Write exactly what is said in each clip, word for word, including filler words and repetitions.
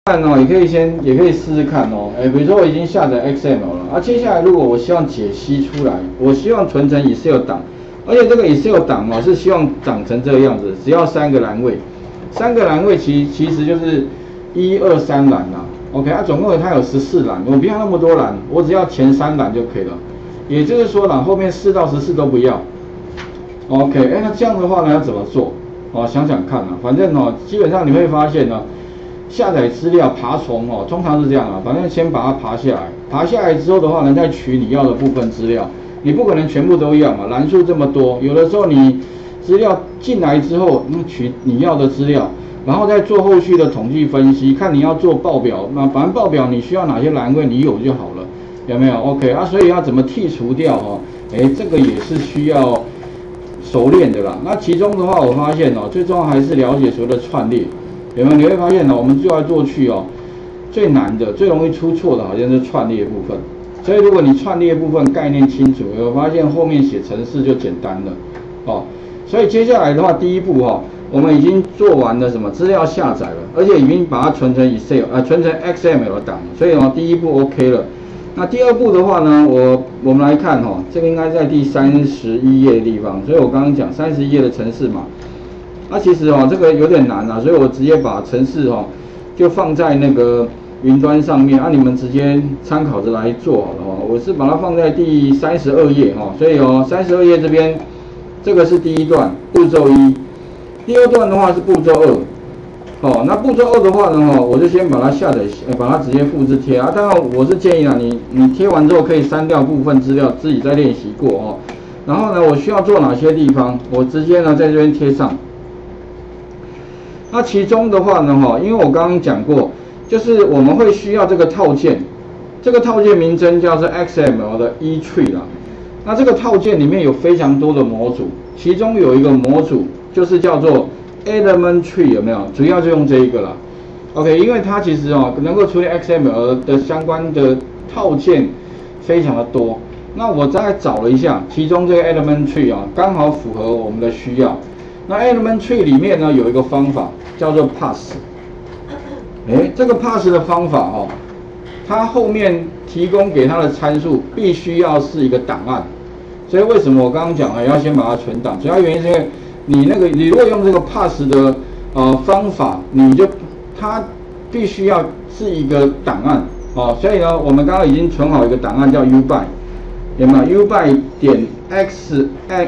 看哦，也可以先也可以试试看哦。哎，比如说我已经下载 X M L 了，啊，接下来如果我希望解析出来，我希望存成 Excel 档，而且这个 Excel 档哦是希望长成这个样子，只要三个栏位，三个栏位其其实就是一二三栏啦。OK， 啊，总共它有十四栏，我不要那么多栏，我只要前三栏就可以了。也就是说啦，后面四到十四都不要。OK， 哎，那这样的话呢要怎么做？哦，想想看啊，反正哦，基本上你会发现呢。下载资料爬虫哦，通常是这样啊，反正先把它爬下来，爬下来之后的话呢，再取你要的部分资料，你不可能全部都要嘛，栏数这么多，有的时候你资料进来之后，那取你要的资料，然后再做后续的统计分析，看你要做报表，那反正报表你需要哪些栏位你有就好了，有没有 ？OK 啊，所以要怎么剔除掉哦？哎，这个也是需要熟练的啦。那其中的话，我发现哦，最重要还是了解所谓的串列。有没有？你会发现呢，我们做来做去哦，最难的、最容易出错的，好像是串列部分。所以如果你串列部分概念清楚，你会发现后面写程式就简单了哦。所以接下来的话，第一步哈、哦，我们已经做完了什么资料下载了，而且已经把它存成 Excel 啊、呃，存成 X M L 档，所以哦，第一步 OK 了。那第二步的话呢，我我们来看哈、哦，这个应该在第三十一页的地方，所以我刚刚讲三十一页的程式码。那、啊、其实哦，这个有点难啊，所以我直接把程式哦就放在那个云端上面，啊，你们直接参考着来做好了哦。我是把它放在第三十二页哈，所以哦，三十二页这边这个是第一段步骤一，第二段的话是步骤二，哦，那步骤二的话呢哈，我就先把它下载，把它直接复制贴啊。当然我是建议啊，你你贴完之后可以删掉部分资料，自己再练习过哦。然后呢，我需要做哪些地方，我直接呢在这边贴上。那其中的话呢，哈，因为我刚刚讲过，就是我们会需要这个套件，这个套件名称叫做 X M L 的 E tree 啦。那这个套件里面有非常多的模组，其中有一个模组就是叫做 Element Tree， 有没有？主要就用这一个啦。OK， 因为它其实哦能够处理 X M L 的相关的套件非常的多。那我再找了一下，其中这个 Element Tree 啊，刚好符合我们的需要。那 Element Tree 里面呢有一个方法叫做 Pass， 哎，这个 Pass 的方法哦，它后面提供给它的参数必须要是一个档案，所以为什么我刚刚讲了要先把它存档？主要原因是因为你那个你如果用这个 Pass 的呃方法，你就它必须要是一个档案哦，所以呢，我们刚刚已经存好一个档案叫 uby， 有没有 uby 点 x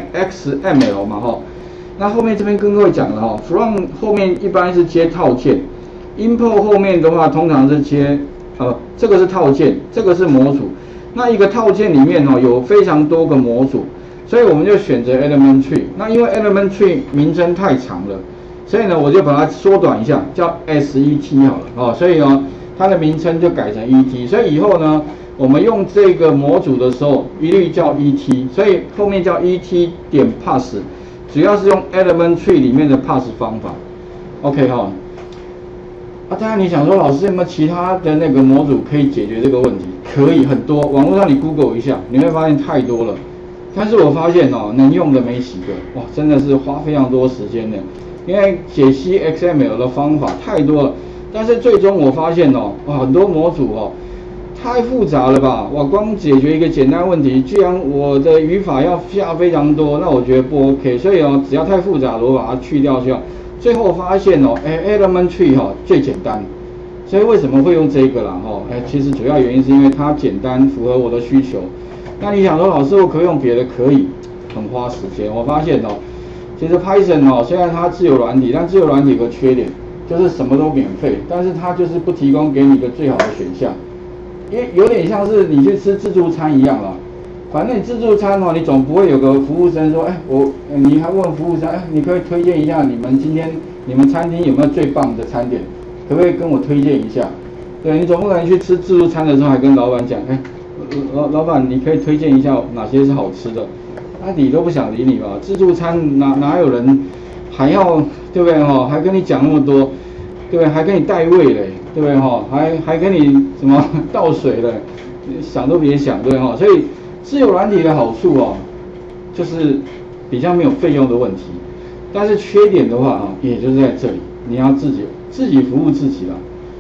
x m l 嘛哈？那后面这边跟各位讲了哈 ，from 后面一般是接套件 ，import 后面的话通常是接呃这个是套件，这个是模组。那一个套件里面哦有非常多个模组，所以我们就选择 element tree。那因为 element tree 名称太长了，所以呢我就把它缩短一下，叫 set 好了哦。所以呢它的名称就改成 et。所以以后呢我们用这个模组的时候一律叫 et， 所以后面叫 et 点 pass。主要是用 Element Tree 里面的 Pass 方法 ，OK 哈。啊，当然你想说，老师有没有其他的那个模组可以解决这个问题？可以，很多，网络上你 Google 一下，你会发现太多了。但是我发现哦，能用的没几个，哇，真的是花非常多时间的，因为解析 X M L 的方法太多了。但是最终我发现哦，哇，很多模组哦。太复杂了吧！我光解决一个简单问题，居然我的语法要下非常多，那我觉得不 OK。所以哦，只要太复杂了，我把它去掉就好。最后发现哦，哎 ，Element Tree 哈、哦、最简单。所以为什么会用这个啦？哈、哦，哎，其实主要原因是因为它简单，符合我的需求。那你想说，老师我可以用别的？可以，很花时间。我发现哦，其实 Python 哦，虽然它自由软体，但自由软体有个缺点，就是什么都免费，但是它就是不提供给你一个最好的选项。因为有点像是你去吃自助餐一样啦，反正你自助餐哦，你总不会有个服务生说，哎，我，你还问服务生，哎，你可以推荐一下你们今天你们餐厅有没有最棒的餐点，可不可以跟我推荐一下？对，你总不可能去吃自助餐的时候还跟老板讲，哎，老老板你可以推荐一下哪些是好吃的，那、啊、你都不想理你吧？自助餐哪哪有人还要对不对哈？还跟你讲那么多，对不对？还跟你带位嘞？对不对哈？还还给你什么倒水的，想都别想，对不对哈？所以自由软体的好处哦，就是比较没有费用的问题，但是缺点的话啊，也就是在这里，你要自己自己服务自己啦。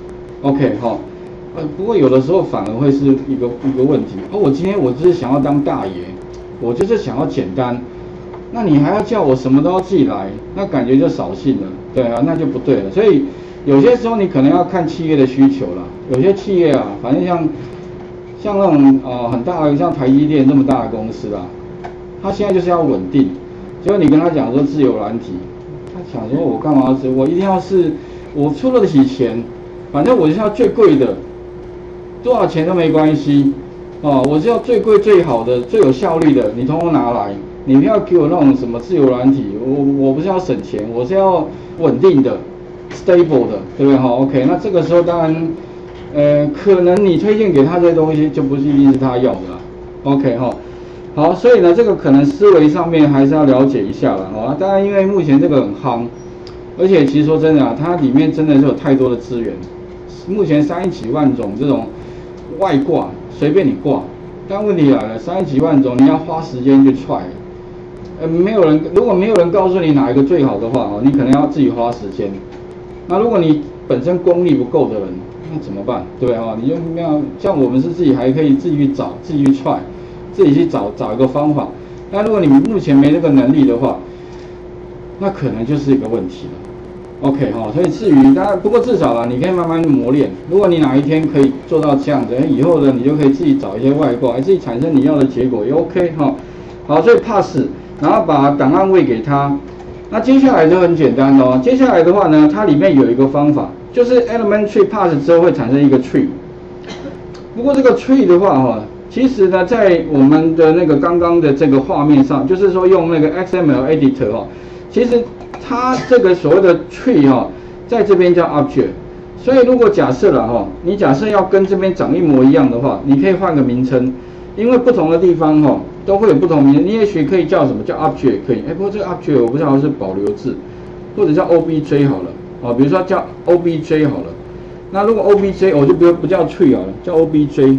OK 哈、哦，呃，不过有的时候反而会是一个一个问题。哦，我今天我就是想要当大爷，我就是想要简单，那你还要叫我什么都要自己来，那感觉就扫兴了，对啊，那就不对了。所以有些时候你可能要看企业的需求啦，有些企业啊，反正像像那种呃很大的像台积电这么大的公司啊，他现在就是要稳定，结果你跟他讲说自由软体，他想说我干嘛要自由，我一定要是我出得起钱，反正我是要最贵的，多少钱都没关系，哦，我是要最贵最好的最有效率的，你通通拿来，你不要给我那种什么自由软体，我我不是要省钱，我是要稳定的 stable 的，对不对哈 ？OK， 那这个时候当然。呃，可能你推荐给他这些东西就不是一定是他要的啦 ，OK 哈，好，所以呢，这个可能思维上面还是要了解一下了，哦，当然因为目前这个很夯，而且其实说真的啊，它里面真的是有太多的资源，目前三十几万种这种外挂随便你挂，但问题来了，三十几万种你要花时间去踹，呃，没有人如果没有人告诉你哪一个最好的话哦，你可能要自己花时间，那如果你本身功力不够的人。那怎么办？对不对啊？你就没有像我们是自己还可以自己去找、自己去踹、自己去找找一个方法。那如果你目前没这个能力的话，那可能就是一个问题了。OK 哈，所以至于当然，不过至少啦，你可以慢慢磨练。如果你哪一天可以做到这样子，以后呢，你就可以自己找一些外挂，自己产生你要的结果也 OK 哈。好，所以 pass， 然后把档案喂给他。那接下来就很简单咯。接下来的话呢，它里面有一个方法。就是 elementary pass 之后会产生一个 tree， 不过这个 tree 的话哈，其实呢在我们的那个刚刚的这个画面上，就是说用那个 X M L editor 哈，其实它这个所谓的 tree 哈，在这边叫 object， 所以如果假设了哈，你假设要跟这边长一模一样的话，你可以换个名称，因为不同的地方哈都会有不同名称，你也许可以叫什么叫 object 可以，哎，不过这个 object 我不知道是保留字，或者叫 O B J 好了。哦，比如说叫 O B J 好了，那如果 O B J 我就不不叫 tree 好了，叫 O B J。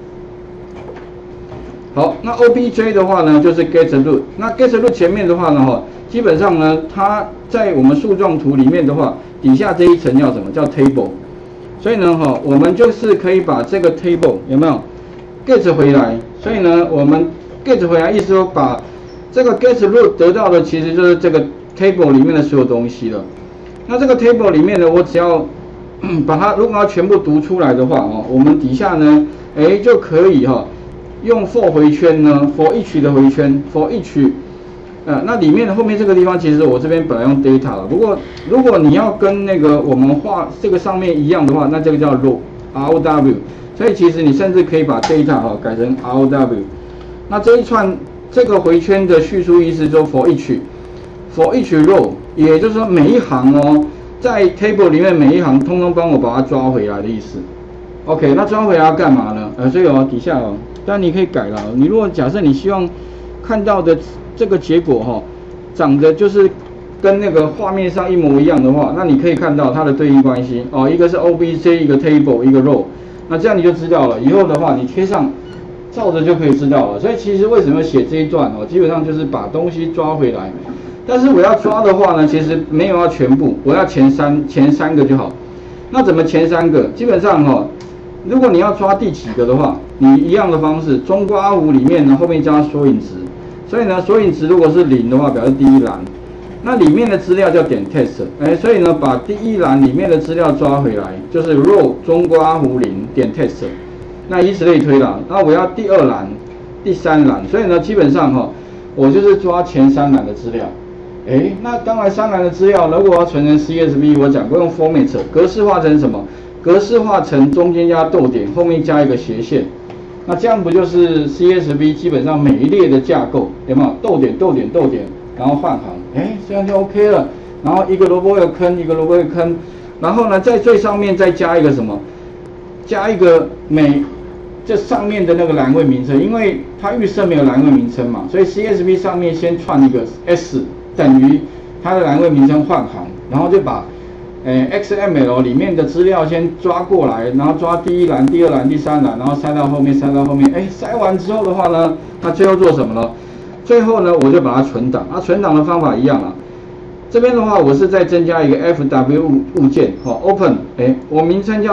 好，那 O B J 的话呢，就是 get root。那 get root 前面的话呢，哈，基本上呢，它在我们树状图里面的话，底下这一层叫什么？叫 table。所以呢，哈，我们就是可以把这个 table 有没有 get 回来？所以呢，我们 get 回来，意思说把这个 get root 得到的其实就是这个 table 里面的所有东西了。那这个 table 里面呢，我只要把它如果要全部读出来的话哦，我们底下呢，哎就可以哈、哦，用 for 回圈呢 ，for each 的回圈 ，for each， 呃，那里面的后面这个地方其实我这边本来用 data 了，不过如果你要跟那个我们画这个上面一样的话，那这个叫 row，R O W， 所以其实你甚至可以把 data 哈、哦、改成 R O W， 那这一串这个回圈的叙述意思就是 for each，for each row。也就是说，每一行哦，在 table 里面每一行，通通帮我把它抓回来的意思。OK， 那抓回来要干嘛呢？呃，所以哦，底下哦，当然你可以改了。你如果假设你希望看到的这个结果哈、哦，长得就是跟那个画面上一模一样的话，那你可以看到它的对应关系哦，一个是 O B J， 一个 table， 一个 row。那这样你就知道了。以后的话，你贴上照着就可以知道了。所以其实为什么写这一段哦，基本上就是把东西抓回来。但是我要抓的话呢，其实没有要全部，我要前三前三个就好。那怎么前三个？基本上哈、哦，如果你要抓第几个的话，你一样的方式，中括弧里面呢后面加索引值，所以呢索引值如果是零的话，表示第一栏。那里面的资料叫点 test， 哎，所以呢把第一栏里面的资料抓回来，就是 row 中括弧零点 test， 那以此类推啦。那我要第二栏、第三栏，所以呢基本上哈、哦，我就是抓前三栏的资料。哎，那当然三栏的资料，如果要存成 C S V， 我讲过用 format 格式化成什么？格式化成中间加逗点，后面加一个斜线。那这样不就是 C S V 基本上每一列的架构有没有？逗点逗点逗点，然后换行，哎，这样就 OK 了。然后一个萝卜一个坑，一个萝卜一个坑，然后呢在最上面再加一个什么？加一个每这上面的那个栏位名称，因为它预设没有栏位名称嘛，所以 C S V 上面先串一个 S。等于它的栏位名称换行，然后就把，呃 X M L 里面的资料先抓过来，然后抓第一栏、第二栏、第三栏，然后塞到后面，塞到后面，哎，塞完之后的话呢，它最后做什么呢？最后呢，我就把它存档。啊，存档的方法一样啊。这边的话，我是再增加一个 F W 物件，哦 ，open， 哎，我名称叫做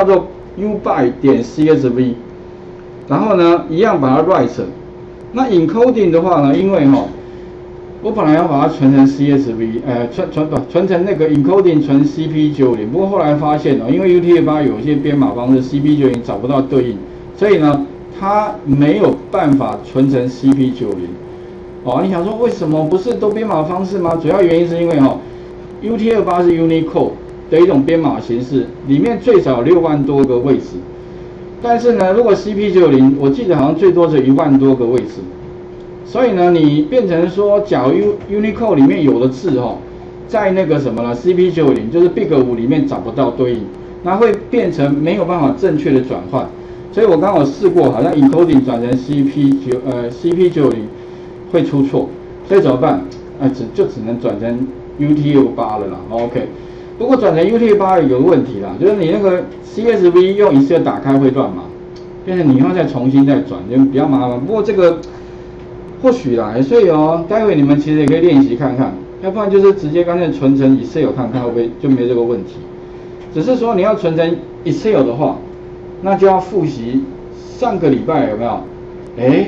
ubyte 点 csv， 然后呢一样把它 write。那 encoding 的话呢，因为哈、哦，我本来要把它存成 C S V， 呃，存存不存成那个 encoding 存 C P 九十， 不过后来发现哦，因为 U T F 八有一些编码方式 C P 九十 找不到对应，所以呢，它没有办法存成 C P 九十。哦，你想说为什么不是都编码方式吗？主要原因是因为哦 ，U T F 八是 Unicode 的一种编码形式，里面最少六万多个位置，但是呢，如果 C P 九十， 我记得好像最多是一万多个位置。所以呢，你变成说，假如 Unicode 里面有的字哦，在那个什么呢 C P 九十 就是 Big 五里面找不到对应，那会变成没有办法正确的转换。所以我刚好试过，好像 encoding 转成 C P 九呃 C P 九十 会出错，所以怎么办？啊，只就只能转成 U T F 八了啦。OK， 不过转成 U T F 八有个问题啦，就是你那个 C S V 用 Excel 打开会乱码，变成你要再重新再转，就比较麻烦。不过这个。或许啦，所以哦，待会你们其实也可以练习看看，要不然就是直接干脆存成 Excel 看看会不会就没这个问题。只是说你要存成 Excel 的话，那就要复习上个礼拜有没有？哎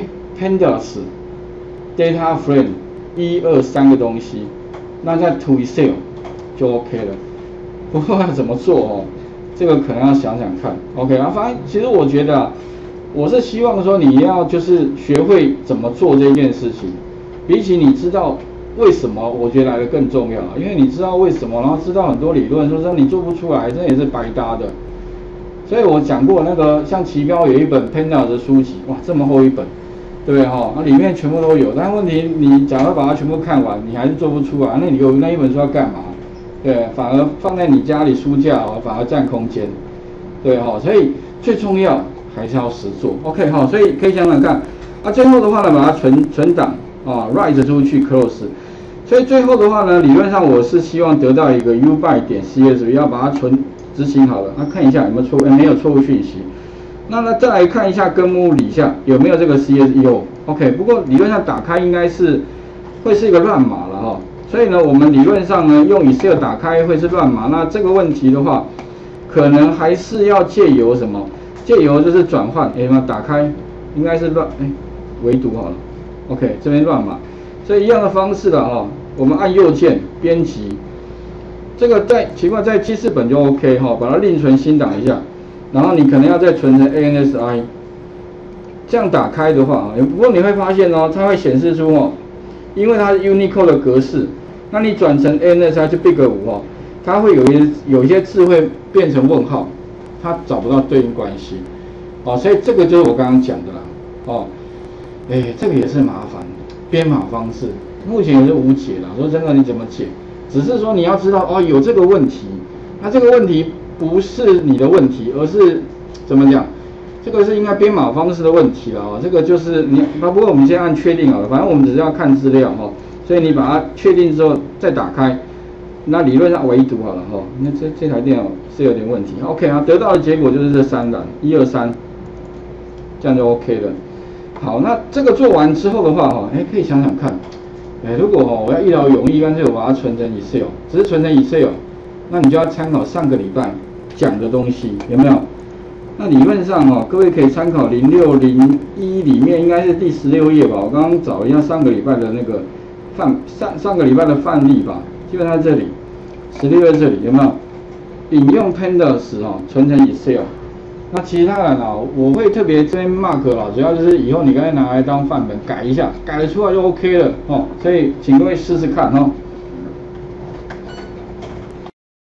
，Pandas、Data Frame 一二三个东西，那再 to Excel 就 OK 了。不过要怎么做哦？这个可能要想想看。OK 啊，反正其实我觉得啊。我是希望说你要就是学会怎么做这件事情，比起你知道为什么，我觉得来的更重要。因为你知道为什么，然后知道很多理论，说说你做不出来，这也是白搭的。所以我讲过那个像旗标有一本 Pandas 的书籍，哇，这么厚一本，对不对哈？那里面全部都有，但问题你假如把它全部看完，你还是做不出来，那你有那一本书要干嘛？对，反而放在你家里书架哦，反而占空间，对哈。所以最重要。还是要实做 ，OK 哈，所以可以想想看，啊，最后的话呢，把它存存档啊 ，write 出去 ，close， 所以最后的话呢，理论上我是希望得到一个 ubyte 点 csv， 要把它存执行好了，啊，看一下有没有错误，没有错误讯息，那呢再来看一下根目底下有没有这个 C S V， 有 ，OK， 不过理论上打开应该是会是一个乱码了哈，所以呢，我们理论上呢用 Excel 打开会是乱码，那这个问题的话，可能还是要借由什么？借由就是转换，哎，那打开应该是乱，哎，围读好了 ，OK， 这边乱码，所以一样的方式了哈，我们按右键编辑，这个在奇怪在记事本就 OK 哈，把它另存新档一下，然后你可能要再存成 A N S I， 这样打开的话，不过你会发现哦，它会显示出哦，因为它是 Unicode 的格式，那你转成 A N S I 就 Big 五哦，它会有一有一些字会变成问号。它找不到对应关系，哦，所以这个就是我刚刚讲的啦，哦，哎，这个也是麻烦，编码方式目前也是无解啦。说真的，你怎么解？只是说你要知道哦，有这个问题，那这个问题不是你的问题，而是怎么讲？这个是应该编码方式的问题啦，哦，这个就是你，不过我们先按确定好了，反正我们只是要看资料哈，所以你把它确定之后再打开。那理论上围读好了哈，那这这台电脑是有点问题 ，OK 啊，得到的结果就是这三栏，一二三，这样就 OK 了。好，那这个做完之后的话哈，哎，可以想想看，哎，如果哈我要一劳永逸，干脆我把它存成 Excel， 只是存成 Excel， 那你就要参考上个礼拜讲的东西，有没有？那理论上哈，各位可以参考零六零一里面应该是第十六页吧，我刚刚找一下上个礼拜的那个范上上个礼拜的范例吧。基本上这里，十六页这里有没有引用 Pandas 哦，存成 Excel？ 那其他的呢，我会特别这边 mark 了，主要就是以后你可以拿来当范本改一下，改得出来就 OK 了哦。所以请各位试试看哦。